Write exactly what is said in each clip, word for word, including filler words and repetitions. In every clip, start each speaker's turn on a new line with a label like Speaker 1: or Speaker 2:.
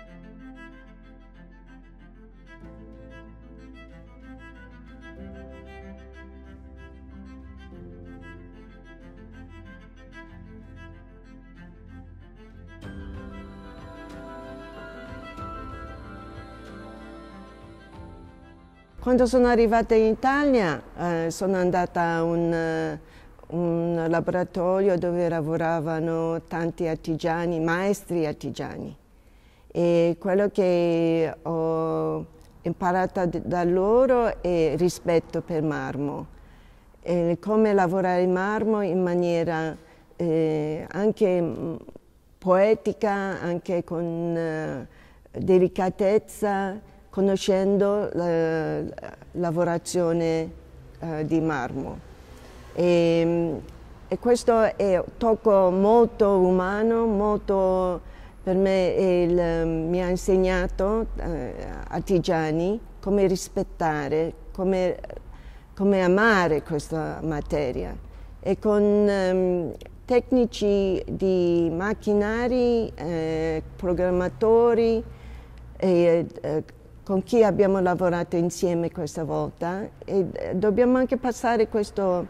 Speaker 1: Quando sono arrivata in Italia eh, sono andata a un, un laboratorio dove lavoravano tanti artigiani, maestri artigiani, e quello che ho imparato da loro è rispetto per marmo, e come lavorare il marmo in maniera eh, anche poetica, anche con eh, delicatezza, conoscendo la lavorazione uh, di marmo. E, e questo è un tocco molto umano, molto, per me il, mi ha insegnato uh, artigiani come rispettare, come, come amare questa materia. E con um, tecnici di macchinari, eh, programmatori, e, eh, con chi abbiamo lavorato insieme questa volta, e dobbiamo anche passare questa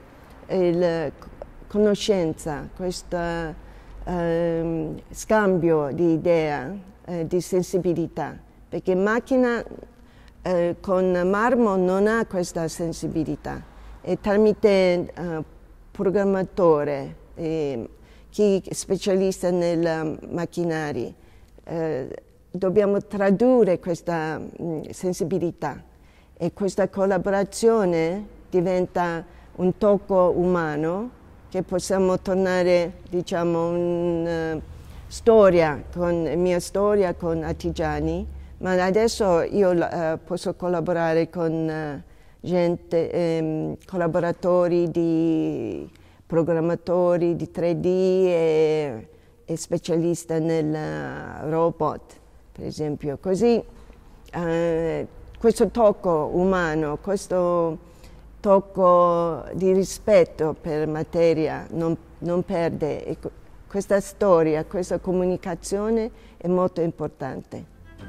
Speaker 1: conoscenza, questo eh, scambio di idea, eh, di sensibilità, perché macchina eh, con marmo non ha questa sensibilità, e tramite eh, programmatore, eh, chi è specialista nel macchinari, eh, dobbiamo tradurre questa mh, sensibilità, e questa collaborazione diventa un tocco umano che possiamo tornare, diciamo, una storia, con mia storia con artigiani, ma adesso io uh, posso collaborare con uh, gente, ehm, collaboratori di programmatori di tre D e, e specialista nel uh, robot, per esempio. Così eh, questo tocco umano, questo tocco di rispetto per materia non, non perde, e questa storia, questa comunicazione è molto importante.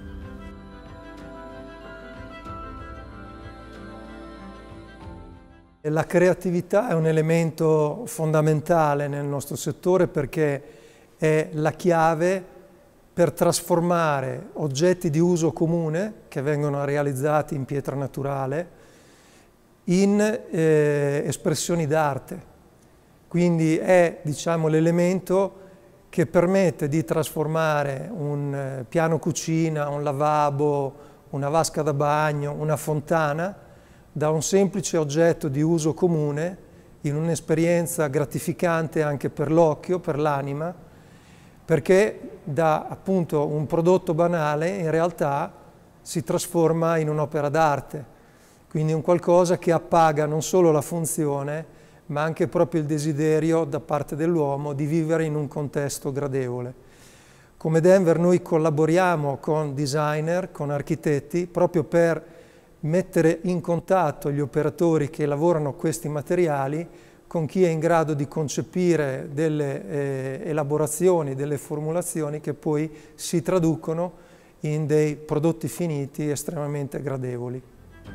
Speaker 2: La creatività è un elemento fondamentale nel nostro settore, perché è la chiave per trasformare oggetti di uso comune che vengono realizzati in pietra naturale in eh, espressioni d'arte. Quindi è, diciamo, l'elemento che permette di trasformare un eh, piano cucina, un lavabo, una vasca da bagno, una fontana, da un semplice oggetto di uso comune in un'esperienza gratificante anche per l'occhio, per l'anima, perché da appunto un prodotto banale in realtà si trasforma in un'opera d'arte, quindi un qualcosa che appaga non solo la funzione, ma anche proprio il desiderio da parte dell'uomo di vivere in un contesto gradevole. Come Denver noi collaboriamo con designer, con architetti, proprio per mettere in contatto gli operatori che lavorano questi materiali con chi è in grado di concepire delle eh, elaborazioni, delle formulazioni che poi si traducono in dei prodotti finiti estremamente gradevoli.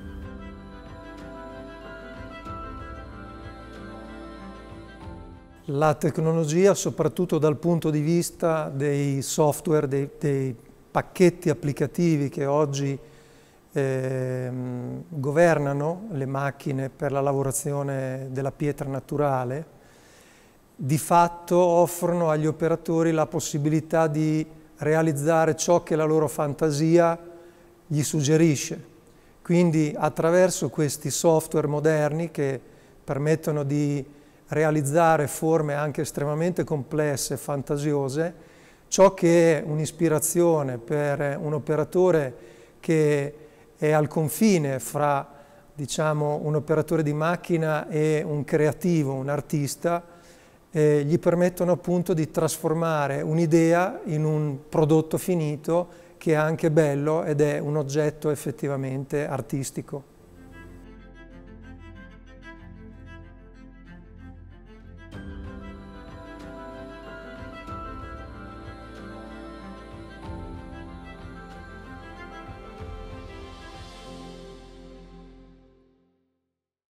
Speaker 2: La tecnologia, soprattutto dal punto di vista dei software, dei, dei pacchetti applicativi che oggi eh, governano le macchine per la lavorazione della pietra naturale, di fatto offrono agli operatori la possibilità di realizzare ciò che la loro fantasia gli suggerisce. Quindi attraverso questi software moderni che permettono di realizzare forme anche estremamente complesse e fantasiose, ciò che è un'ispirazione per un operatore che è al confine fra, diciamo, un operatore di macchina e un creativo, un artista, eh, gli permettono appunto di trasformare un'idea in un prodotto finito che è anche bello ed è un oggetto effettivamente artistico.